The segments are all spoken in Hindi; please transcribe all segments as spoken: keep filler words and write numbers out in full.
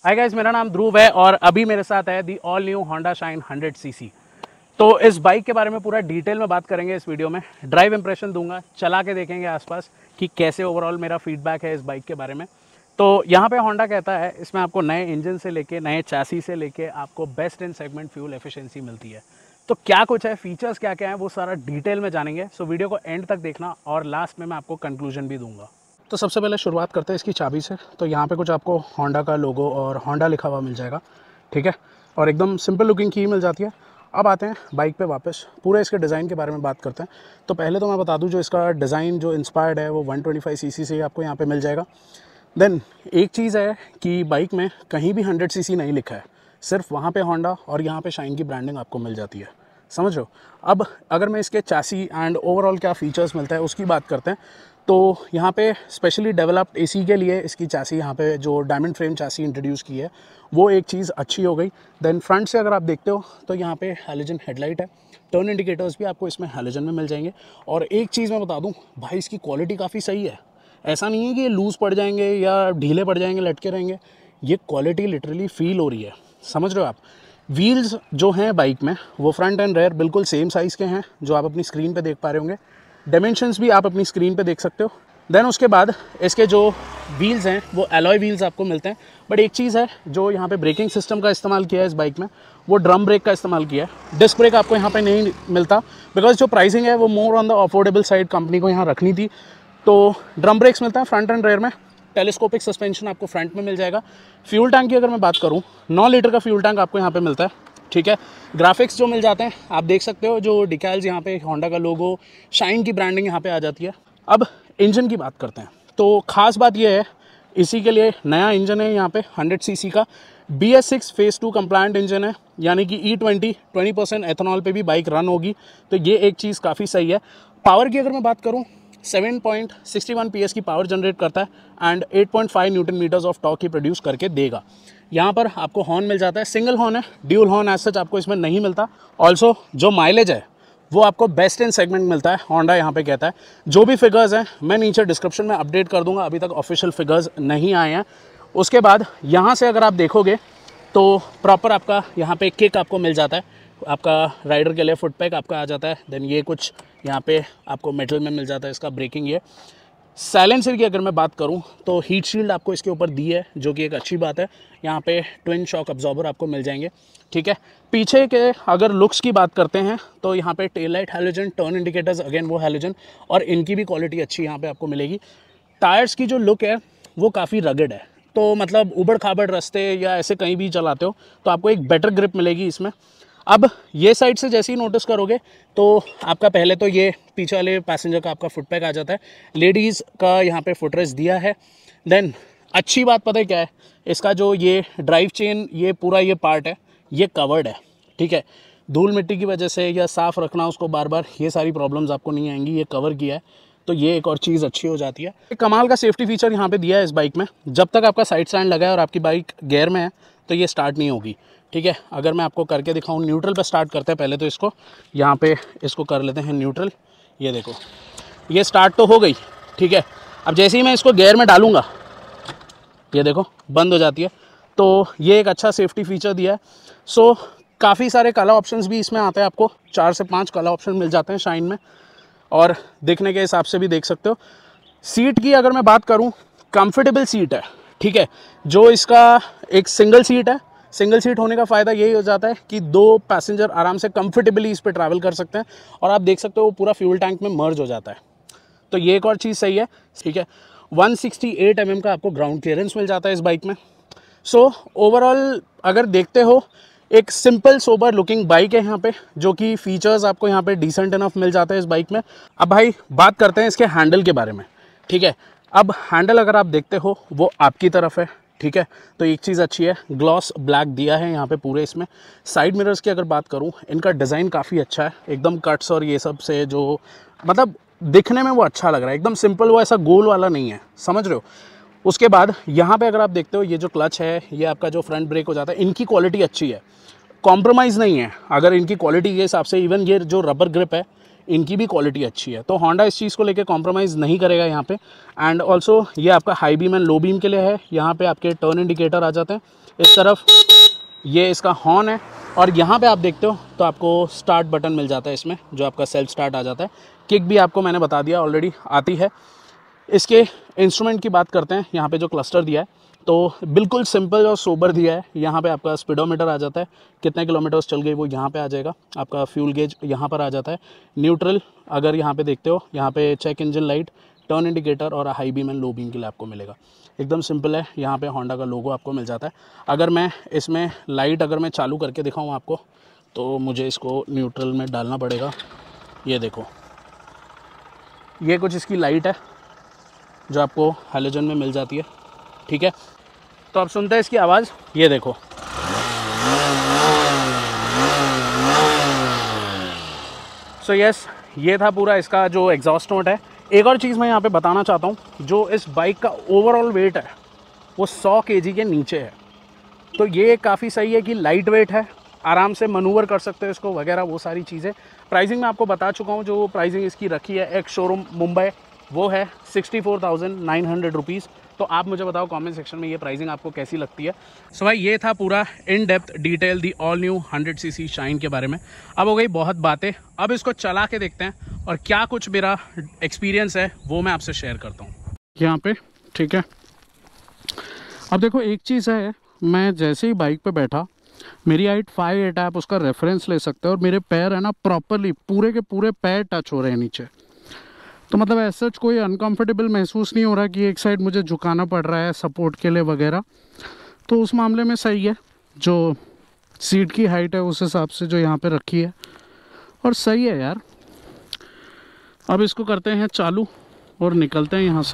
हाय गाइस, मेरा नाम ध्रुव है और अभी मेरे साथ है the all new Honda Shine hundred CC. तो इस बाइक के बारे में पूरा डिटेल में बात करेंगे इस वीडियो में। ड्राइव इंप्रेशन दूंगा, चला के देखेंगे आसपास कि कैसे ओवरऑल मेरा फीडबैक है इस बाइक के बारे में। तो यहाँ पे होंडा कहता है इसमें आपको नए इंजन से लेके नए चैसी से लेके आपको best in segment fuel efficiency मिलती है। तो क्या कुछ है, फीचर्स क्या क्या है, वो सारा डिटेल में जानेंगे। सो वीडियो को एंड तक देखना और लास्ट में मैं आपको कंक्लूजन भी दूंगा। तो सबसे पहले शुरुआत करते हैं इसकी चाबी से। तो यहाँ पे कुछ आपको होंडा का लोगो और होंडा लिखा हुआ मिल जाएगा, ठीक है, और एकदम सिंपल लुकिंग की मिल जाती है। अब आते हैं बाइक पे वापस, पूरे इसके डिज़ाइन के बारे में बात करते हैं। तो पहले तो मैं बता दूं, जो इसका डिज़ाइन जो इंस्पायर्ड है वो वन ट्वेंटी फाइव सीसी से आपको यहाँ पे मिल जाएगा। देन एक चीज़ है कि बाइक में कहीं भी हंड्रेड सीसी नहीं लिखा है, सिर्फ वहाँ पे होंडा और यहाँ पे शाइन की ब्रांडिंग आपको मिल जाती है, समझ रहे हो। अब अगर मैं इसके चैसी एंड ओवरऑल क्या फ़ीचर्स मिलता है उसकी बात करते हैं। तो यहाँ पे स्पेशली डेवलप्ड एसी के लिए इसकी चैसी, यहाँ पे जो डायमंड फ्रेम चैसी इंट्रोड्यूस की है वो एक चीज़ अच्छी हो गई। देन फ्रंट से अगर आप देखते हो तो यहाँ पे हैलोजन हेडलाइट है, टर्न इंडिकेटर्स भी आपको इसमें हैलोजन में मिल जाएंगे। और एक चीज़ मैं बता दूँ भाई, इसकी क्वालिटी काफ़ी सही है। ऐसा नहीं है कि ये लूज़ पड़ जाएंगे या ढीले पड़ जाएंगे, लटके रहेंगे। ये क्वालिटी लिटरली फील हो रही है, समझ रहे हो आप। व्हील्स जो हैं बाइक में वो फ्रंट एंड रेयर बिल्कुल सेम साइज़ के हैं, जो आप अपनी स्क्रीन पे देख पा रहे होंगे। डायमेंशंस भी आप अपनी स्क्रीन पे देख सकते हो। देन उसके बाद इसके जो व्हील्स हैं वो एलॉय व्हील्स आपको मिलते हैं। बट एक चीज़ है, जो यहाँ पे ब्रेकिंग सिस्टम का इस्तेमाल किया है इस बाइक में, वो ड्रम ब्रेक का इस्तेमाल किया है। डिस्क ब्रेक आपको यहाँ पे नहीं मिलता, बिकॉज जो प्राइसिंग है वो more on the affordable side company को यहाँ रखनी थी। तो ड्रम ब्रेक्स मिलते हैं फ्रंट एंड रेयर में। टेलीस्कोपिक सस्पेंशन आपको फ्रंट में मिल जाएगा। फ्यूल टैंक की अगर मैं बात करूँ, नौ लीटर का फ्यूल टैंक आपको यहाँ पे मिलता है, ठीक है। ग्राफिक्स जो मिल जाते हैं आप देख सकते हो, जो डिकैल्स यहाँ पे होंडा का लोगो, शाइन की ब्रांडिंग यहाँ पे आ जाती है। अब इंजन की बात करते हैं। तो खास बात ये है, इसी के लिए नया इंजन है यहाँ पे हंड्रेड सीसी का B S six phase two compliant engine है, यानी कि E twenty twenty percent ethanol पे भी बाइक रन होगी। तो ये एक चीज़ काफ़ी सही है। पावर की अगर मैं बात करूँ, seven point six one P S की पावर जनरेट करता है and eight point five newton meters of torque ही प्रोड्यूस करके देगा। यहाँ पर आपको हॉर्न मिल जाता है, सिंगल हॉर्न है, ड्यूल हॉर्न एज सच आपको इसमें नहीं मिलता। ऑल्सो जो माइलेज है वो आपको बेस्ट इन सेगमेंट मिलता है, होंडा यहाँ पे कहता है। जो भी फिगर्स हैं मैं नीचे डिस्क्रिप्शन में अपडेट कर दूंगा, अभी तक ऑफिशियल फिगर्स नहीं आए हैं। उसके बाद यहाँ से अगर आप देखोगे तो प्रॉपर आपका यहाँ पे किक आपको मिल जाता है, आपका राइडर के लिए फुट पैक आपका आ जाता है। देन ये कुछ यहाँ पे आपको मेटल में मिल जाता है इसका ब्रेकिंग। ये साइलेंसर की अगर मैं बात करूँ तो हीट शील्ड आपको इसके ऊपर दी है, जो कि एक अच्छी बात है। यहाँ पे ट्विन शॉक अब्जॉर्बर आपको मिल जाएंगे, ठीक है। पीछे के अगर लुक्स की बात करते हैं तो यहाँ पे tail light halogen, turn indicators again वो हैलोजन, और इनकी भी क्वालिटी अच्छी यहाँ पे आपको मिलेगी। टायर्स की जो लुक है वो काफ़ी रगड है, तो मतलब उबड़ खाबड़ रास्ते या ऐसे कहीं भी चलाते हो तो आपको एक बेटर ग्रिप मिलेगी इसमें। अब ये साइड से जैसे ही नोटिस करोगे तो आपका पहले तो ये पीछे वाले पैसेंजर का आपका फुट पैक आ जाता है, लेडीज़ का यहाँ पे फुटरेस्ट दिया है। देन अच्छी बात पता है क्या है, इसका जो ये ड्राइव चेन, ये पूरा ये पार्ट है ये कवर्ड है, ठीक है। धूल मिट्टी की वजह से या साफ़ रखना उसको बार बार, ये सारी प्रॉब्लम्स आपको नहीं आएंगी, ये कवर किया है, तो ये एक और चीज़ अच्छी हो जाती है। एक कमाल का सेफ्टी फीचर यहाँ पे दिया है इस बाइक में, जब तक आपका साइड स्टैंड लगा है और आपकी बाइक गियर में है तो ये स्टार्ट नहीं होगी, ठीक है। अगर मैं आपको करके दिखाऊँ, न्यूट्रल पे स्टार्ट करते हैं पहले तो इसको, यहाँ पे इसको कर लेते हैं न्यूट्रल। ये देखो, ये स्टार्ट तो हो गई, ठीक है। अब जैसे ही मैं इसको गियर में डालूँगा, ये देखो बंद हो जाती है। तो ये एक अच्छा सेफ्टी फीचर दिया है। सो काफ़ी सारे कलर ऑप्शंस भी इसमें आते हैं, आपको चार से पाँच कलर ऑप्शन मिल जाते हैं शाइन में, और दिखने के हिसाब से भी देख सकते हो। सीट की अगर मैं बात करूँ, कंफर्टेबल सीट है, ठीक है। जो इसका एक सिंगल सीट है, सिंगल सीट होने का फ़ायदा यही हो जाता है कि दो पैसेंजर आराम से कंफर्टेबली इस पर ट्रैवल कर सकते हैं, और आप देख सकते हो वो पूरा फ्यूल टैंक में मर्ज हो जाता है। तो ये एक और चीज़ सही है, ठीक है। One sixty eight M M का आपको ग्राउंड क्लियरेंस मिल जाता है इस बाइक में। सो so, ओवरऑल अगर देखते हो, एक सिंपल सोबर लुकिंग बाइक है यहाँ पे, जो कि फीचर्स आपको यहाँ पे डिसेंट इनफ मिल जाता है इस बाइक में। अब भाई बात करते हैं इसके हैंडल के बारे में, ठीक है। अब हैंडल अगर आप देखते हो वो आपकी तरफ है, ठीक है। तो एक चीज़ अच्छी है, ग्लॉस ब्लैक दिया है यहाँ पे पूरे इसमें। साइड मिरर्स की अगर बात करूँ, इनका डिज़ाइन काफ़ी अच्छा है, एकदम कट्स और ये सब से जो मतलब दिखने में वो अच्छा लग रहा है, एकदम सिंपल, वो ऐसा गोल वाला नहीं है, समझ रहे हो। उसके बाद यहाँ पे अगर आप देखते हो, ये जो क्लच है, ये आपका जो फ्रंट ब्रेक हो जाता है, इनकी क्वालिटी अच्छी है, कॉम्प्रोमाइज़ नहीं है अगर इनकी क्वालिटी के हिसाब से। इवन ये जो रबर ग्रिप है इनकी भी क्वालिटी अच्छी है। तो होंडा इस चीज़ को लेके कॉम्प्रोमाइज़ नहीं करेगा यहाँ पे। एंड ऑल्सो ये आपका high beam and low beam के लिए है। यहाँ पे आपके टर्न इंडिकेटर आ जाते हैं, इस तरफ ये इसका हॉर्न है, और यहाँ पे आप देखते हो तो आपको स्टार्ट बटन मिल जाता है इसमें, जो आपका सेल्फ स्टार्ट आ जाता है। किक भी आपको मैंने बता दिया ऑलरेडी आती है। इसके इंस्ट्रूमेंट की बात करते हैं, यहाँ पे जो क्लस्टर दिया है तो बिल्कुल सिंपल और सोबर दिया है। यहाँ पे आपका स्पीडोमीटर आ जाता है, कितने किलोमीटर्स चल गई वो यहाँ पे आ जाएगा। आपका फ्यूल गेज यहाँ पर आ जाता है। न्यूट्रल अगर यहाँ पे देखते हो, यहाँ पे check engine light, turn indicator और high beam and low beam के लिए आपको मिलेगा। एकदम सिंपल है। यहाँ पे होंडा का लोगो आपको मिल जाता है। अगर मैं इसमें लाइट अगर मैं चालू करके दिखाऊँ आपको, तो मुझे इसको न्यूट्रल में डालना पड़ेगा। ये देखो, ये कुछ इसकी लाइट है जो आपको हैलोजन में मिल जाती है, ठीक है। तो आप सुनते हैं इसकी आवाज़, ये देखो। सो so यस, ये था पूरा इसका जो एग्जॉस्ट नोट है। एक और चीज़ मैं यहाँ पे बताना चाहता हूँ, जो इस बाइक का ओवरऑल वेट है वो सौ केजी के नीचे है। तो ये काफ़ी सही है कि लाइट वेट है, आराम से मनूवर कर सकते हो इसको वगैरह, वो सारी चीज़ें। प्राइसिंग मैं आपको बता चुका हूँ, जो प्राइसिंग इसकी रखी है एक शोरूम मुंबई, वो है sixty four thousand nine hundred rupees. तो आप मुझे बताओ कमेंट सेक्शन में ये प्राइसिंग आपको कैसी लगती है। सो भाई ये था पूरा in depth detail the all new hundred C C Shine के बारे में। अब हो गई बहुत बातें, अब इसको चला के देखते हैं और क्या कुछ मेरा एक्सपीरियंस है वो मैं आपसे शेयर करता हूँ यहाँ पे, ठीक है। अब देखो एक चीज़ है, मैं जैसे ही बाइक पे बैठा, मेरी हाइट फाइव एट है, आप उसका रेफरेंस ले सकते हो, और मेरे पैर है ना प्रॉपरली पूरे के पूरे पैर टच हो रहे हैं नीचे। तो मतलब ऐसा कोई अनकंफर्टेबल महसूस नहीं हो रहा कि एक साइड मुझे झुकाना पड़ रहा है सपोर्ट के लिए वगैरह। तो उस मामले में सही है, जो सीट की हाइट है उस हिसाब से जो यहाँ पे रखी है, और सही है यार। अब इसको करते हैं चालू और निकलते हैं यहाँ से,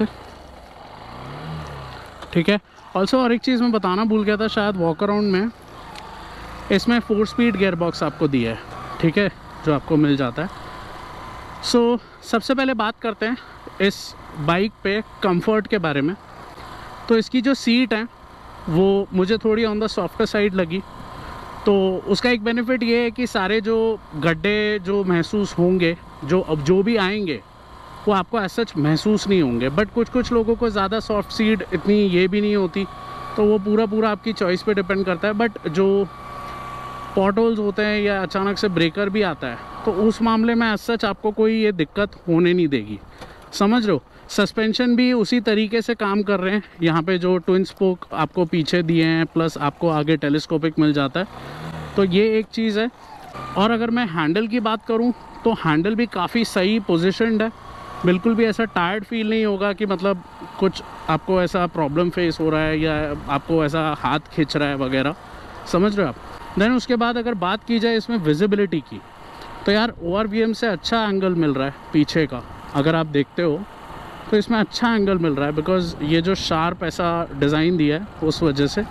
ठीक है। ऑल्सो और एक चीज़ मैं बताना भूल गया था, शायद वॉक अराउंड में इसमें फोर स्पीड गियर बॉक्स आपको दिया है, ठीक है, जो आपको मिल जाता है। सो so, सबसे पहले बात करते हैं इस बाइक पे कंफर्ट के बारे में। तो इसकी जो सीट है वो मुझे थोड़ी ऑन द सॉफ्टर साइड लगी। तो उसका एक बेनिफिट ये है कि सारे जो गड्ढे जो महसूस होंगे, जो अब जो भी आएंगे, वो आपको ऐसा सच महसूस नहीं होंगे। बट कुछ कुछ लोगों को ज़्यादा सॉफ्ट सीट इतनी ये भी नहीं होती, तो वो पूरा पूरा आपकी चॉइस पे डिपेंड करता है। बट जो पॉट होल्स होते हैं या अचानक से ब्रेकर भी आता है, तो उस मामले में एज सच आपको कोई ये दिक्कत होने नहीं देगी, समझ रहे हो। सस्पेंशन भी उसी तरीके से काम कर रहे हैं। यहाँ पे जो ट्विन स्पोक आपको पीछे दिए हैं, प्लस आपको आगे टेलीस्कोपिक मिल जाता है, तो ये एक चीज़ है। और अगर मैं हैंडल की बात करूँ तो हैंडल भी काफ़ी सही पोजिशनड है, बिल्कुल भी ऐसा टायर्ड फील नहीं होगा कि मतलब कुछ आपको ऐसा प्रॉब्लम फेस हो रहा है या आपको ऐसा हाथ खींच रहा है वगैरह, समझ रहे हो आप। देन उसके बाद अगर बात की जाए इसमें विजिबिलिटी की, तो यार ओ आर वी एम से अच्छा एंगल मिल रहा है पीछे का। अगर आप देखते हो तो इसमें अच्छा एंगल मिल रहा है, बिकॉज़ ये जो शार्प ऐसा डिज़ाइन दिया है उस वजह से।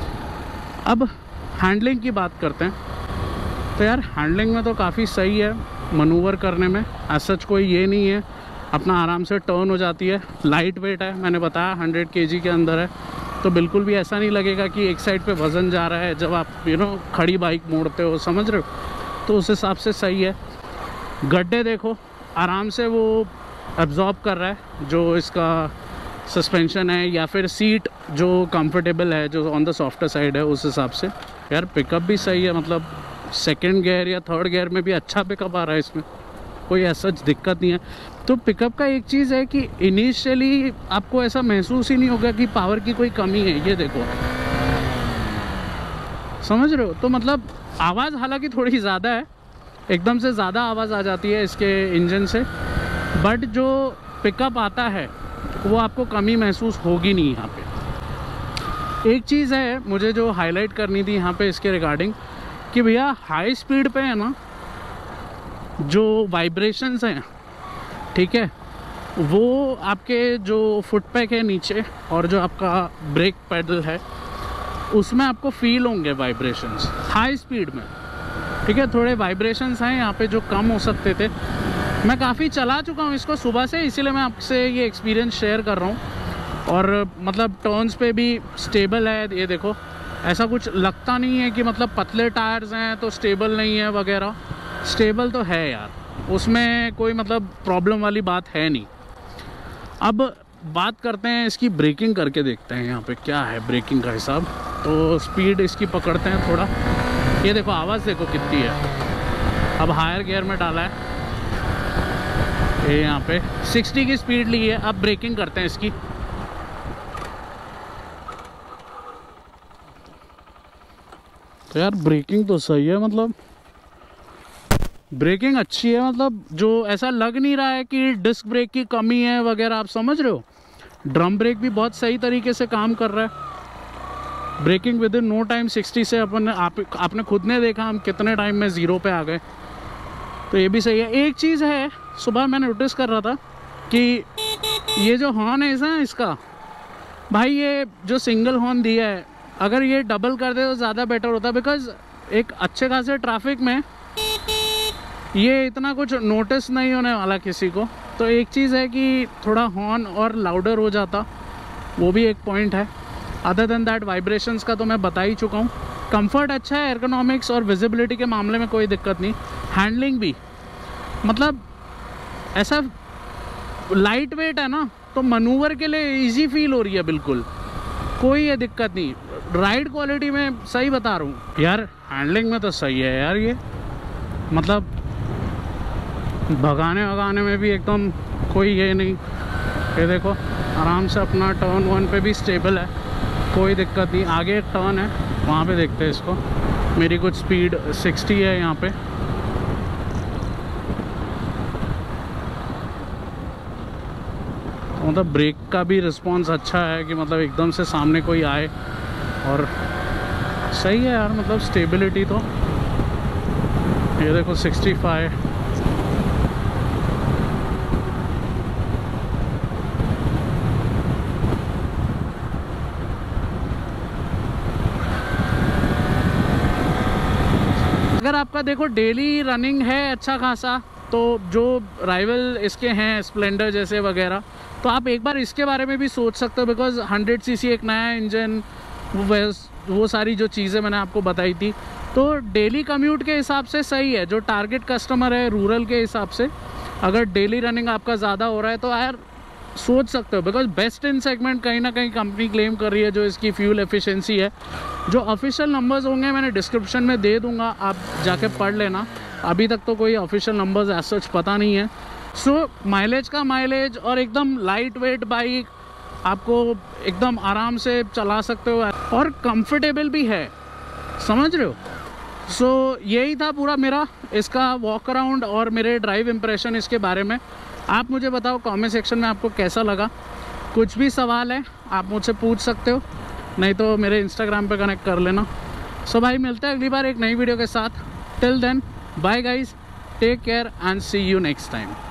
अब हैंडलिंग की बात करते हैं, तो यार हैंडलिंग में तो काफ़ी सही है, मनूवर करने में एज सच कोई ये नहीं है, अपना आराम से टर्न हो जाती है। लाइट वेट है, मैंने बताया हंड्रेड के जी के अंदर है, तो बिल्कुल भी ऐसा नहीं लगेगा कि एक साइड पे वज़न जा रहा है जब आप यू नो खड़ी बाइक मोड़ते हो, समझ रहे हो। तो उस हिसाब से सही है। गड्ढे देखो आराम से वो एब्जॉर्ब कर रहा है, जो इसका सस्पेंशन है या फिर सीट जो कंफर्टेबल है, जो ऑन द सॉफ्टर साइड है, उस हिसाब से। यार पिकअप भी सही है, मतलब सेकेंड गियर या थर्ड गियर में भी अच्छा पिकअप आ रहा है इसमें, कोई ऐसा दिक्कत नहीं है। तो पिकअप का एक चीज़ है कि इनिशियली आपको ऐसा महसूस ही नहीं होगा कि पावर की कोई कमी है। ये देखो, समझ रहे हो। तो मतलब आवाज़ हालांकि थोड़ी ज़्यादा है, एकदम से ज़्यादा आवाज़ आ जाती है इसके इंजन से, बट जो पिकअप आता है वो आपको कमी महसूस होगी नहीं यहाँ पे। एक चीज़ है मुझे जो हाईलाइट करनी थी यहाँ पे इसके रिगार्डिंग, कि भैया हाई स्पीड पे है ना, जो वाइब्रेशंस हैं, ठीक है, वो आपके जो फुट पैक है नीचे और जो आपका ब्रेक पैडल है उसमें आपको फील होंगे वाइब्रेशंस हाई स्पीड में, ठीक है। थोड़े वाइब्रेशंस हैं यहाँ पे जो कम हो सकते थे। मैं काफ़ी चला चुका हूँ इसको सुबह से, इसीलिए मैं आपसे ये एक्सपीरियंस शेयर कर रहा हूँ। और मतलब टर्न्स पे भी स्टेबल है, ये देखो, ऐसा कुछ लगता नहीं है कि मतलब पतले टायर्स हैं तो स्टेबल नहीं है वगैरह, स्टेबल तो है यार। उसमें कोई मतलब प्रॉब्लम वाली बात है नहीं। अब बात करते हैं इसकी ब्रेकिंग करके देखते हैं यहाँ पे क्या है ब्रेकिंग का हिसाब। तो स्पीड इसकी पकड़ते हैं थोड़ा, ये देखो आवाज़ देखो कितनी है। अब हायर गियर में डाला है ये, यहाँ पे साठ की स्पीड ली है। अब ब्रेकिंग करते हैं इसकी। तो यार ब्रेकिंग तो सही है, मतलब ब्रेकिंग अच्छी है, मतलब जो ऐसा लग नहीं रहा है कि डिस्क ब्रेक की कमी है वगैरह, आप समझ रहे हो। ड्रम ब्रेक भी बहुत सही तरीके से काम कर रहा है। Braking within no time साठ से अपन आप आपने खुद ने देखा हम कितने टाइम में ज़ीरो पे आ गए, तो ये भी सही है। एक चीज़ है, सुबह मैं नोटिस कर रहा था कि ये जो हॉर्न है ना इसका, भाई ये जो सिंगल हॉर्न दिया है अगर ये डबल कर दे तो ज़्यादा बेटर होता, बिकॉज एक अच्छे खासे ट्रैफिक में ये इतना कुछ नोटिस नहीं होने वाला किसी को। तो एक चीज़ है कि थोड़ा हॉर्न और लाउडर हो जाता, वो भी एक पॉइंट है। अदर देन दैट वाइब्रेशंस का तो मैं बता ही चुका हूँ। कंफर्ट अच्छा है, एर्गोनॉमिक्स और विजिबिलिटी के मामले में कोई दिक्कत नहीं। हैंडलिंग भी मतलब ऐसा लाइट वेट है ना, तो मनूवर के लिए इजी फील हो रही है, बिल्कुल कोई ये दिक्कत नहीं। राइड क्वालिटी में सही बता रहा हूँ यार, हैंडलिंग में तो सही है यार ये, मतलब भगाने भगाने में भी एकदम कोई ये नहीं। ये देखो आराम से अपना टर्न वन पे भी स्टेबल है, कोई दिक्कत नहीं। आगे एक टर्न है, वहाँ पे देखते हैं इसको। मेरी कुछ स्पीड साठ है यहाँ पे। मतलब ब्रेक का भी रिस्पांस अच्छा है कि मतलब एकदम से सामने कोई आए, और सही है यार, मतलब स्टेबिलिटी तो। ये देखो पैंसठ। अगर आपका देखो डेली रनिंग है अच्छा खासा, तो जो राइवल इसके हैं स्प्लेंडर जैसे वगैरह, तो आप एक बार इसके बारे में भी सोच सकते हो, बिकॉज हंड्रेड सीसी एक नया इंजन, वो वो सारी जो चीज़ें मैंने आपको बताई थी। तो डेली कम्यूट के हिसाब से सही है। जो टारगेट कस्टमर है रूरल के हिसाब से, अगर डेली रनिंग आपका ज़्यादा हो रहा है तो यार सोच सकते हो, बिकॉज बेस्ट इन सेगमेंट कहीं ना कहीं कंपनी क्लेम कर रही है जो इसकी फ्यूल एफिशिएंसी है। जो ऑफिशियल नंबर्स होंगे मैंने डिस्क्रिप्शन में दे दूंगा, आप जाके पढ़ लेना। अभी तक तो कोई ऑफिशियल नंबर्स एज सच पता नहीं है। सो माइलेज का माइलेज, और एकदम लाइट वेट बाइक, आपको एकदम आराम से चला सकते हो और कंफर्टेबल भी है, समझ रहे हो। सो so, यही था पूरा मेरा इसका वॉक अराउंड और मेरे ड्राइव इम्प्रेशन इसके बारे में। आप मुझे बताओ कमेंट सेक्शन में आपको कैसा लगा। कुछ भी सवाल है आप मुझसे पूछ सकते हो, नहीं तो मेरे इंस्टाग्राम पे कनेक्ट कर लेना। सो so, भाई मिलते हैं अगली बार एक नई वीडियो के साथ। Till then bye guys, take care and see you next time.